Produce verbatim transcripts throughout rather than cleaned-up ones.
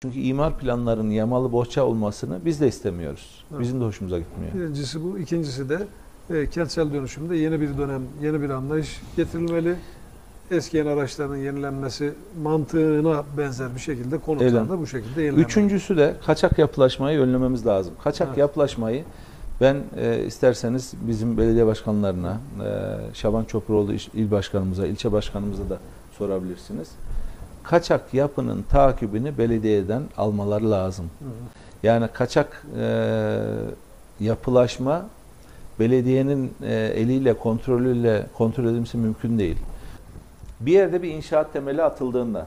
Çünkü imar planlarının yamalı bohça olmasını biz de istemiyoruz. Evet. Bizim de hoşumuza gitmiyor. Birincisi bu. İkincisi de e, kentsel dönüşümde yeni bir dönem, yeni bir anlayış getirilmeli. Eskiyen araçların yenilenmesi mantığına benzer bir şekilde konutlar da bu şekilde yenilenmeli. Üçüncüsü de kaçak yapılaşmayı önlememiz lazım. Kaçak Evet. yapılaşmayı ben e, isterseniz bizim belediye başkanlarına, e, Şaban Çopuroğlu il, il başkanımıza, ilçe başkanımıza da sorabilirsiniz. Kaçak yapının takibini belediyeden almaları lazım. Hı hı. Yani kaçak e, yapılaşma belediyenin e, eliyle, kontrolüyle kontrol edilmesi mümkün değil. Bir yerde bir inşaat temeli atıldığında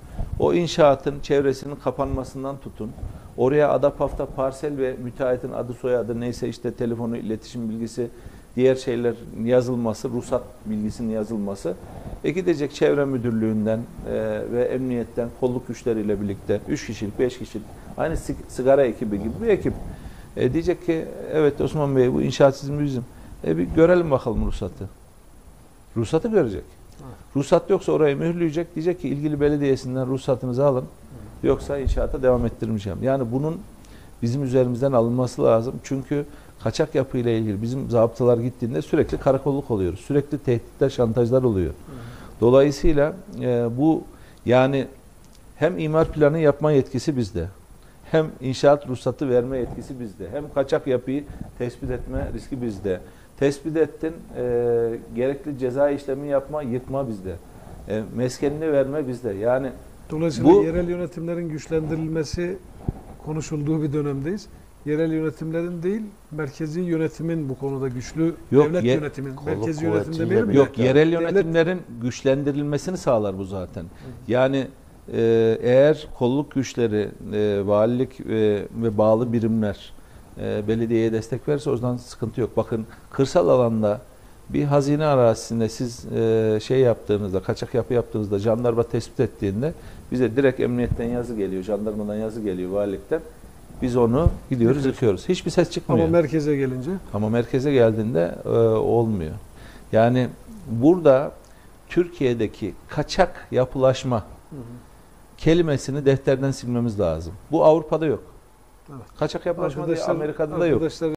o inşaatın çevresinin kapanmasından tutun, oraya adapafta parsel ve müteahhitin adı soyadı neyse işte telefonu, iletişim bilgisi, diğer şeyler yazılması, ruhsat bilgisinin yazılması ve gidecek çevre müdürlüğünden e, ve emniyetten kolluk güçleriyle birlikte üç kişilik, beş kişilik aynı sigara ekibi gibi bir ekip e, diyecek ki evet Osman Bey bu inşaat sizin bizim. E, bir görelim bakalım ruhsatı. Ruhsatı görecek. Ruhsat yoksa orayı mühürleyecek. Diyecek ki ilgili belediyesinden ruhsatınızı alın. Yoksa inşaata devam ettirmeyeceğim. Yani bunun bizim üzerimizden alınması lazım. Çünkü kaçak yapıyla ilgili bizim zabıtalar gittiğinde sürekli karakolluk oluyoruz. Sürekli tehditler, şantajlar oluyor. Dolayısıyla e, bu yani hem imar planı yapma yetkisi bizde. Hem inşaat ruhsatı verme yetkisi bizde. Hem kaçak yapıyı tespit etme riski bizde. Tespit ettin, e, gerekli ceza işlemi yapma, yıkma bizde. E, meskenini verme bizde. Yani Dolayısıyla bu, yerel yönetimlerin güçlendirilmesi konuşulduğu bir dönemdeyiz. Yerel yönetimlerin değil, merkezi yönetimin bu konuda güçlü, yok, devlet ye, yönetimin, merkezi yönetim demeyelim mi? Yok, yerel Devlet, yönetimlerin güçlendirilmesini sağlar bu zaten. Yani e, eğer kolluk güçleri, e, valilik e, ve bağlı birimler e, belediyeye destek verirse o zaman sıkıntı yok. Bakın kırsal alanda bir hazine arazisinde siz e, şey yaptığınızda, kaçak yapı yaptığınızda, jandarma tespit ettiğinde bize direkt emniyetten yazı geliyor, jandarmadan yazı geliyor, valilikten. Biz onu gidiyoruz, yıkıyoruz. Hiçbir ses çıkmıyor. Ama merkeze gelince? Ama merkeze geldiğinde e, olmuyor. Yani burada Türkiye'deki kaçak yapılaşma hı hı. kelimesini defterden silmemiz lazım. Bu Avrupa'da yok. Evet. Kaçak yapılaşma diye Amerika'da da yok.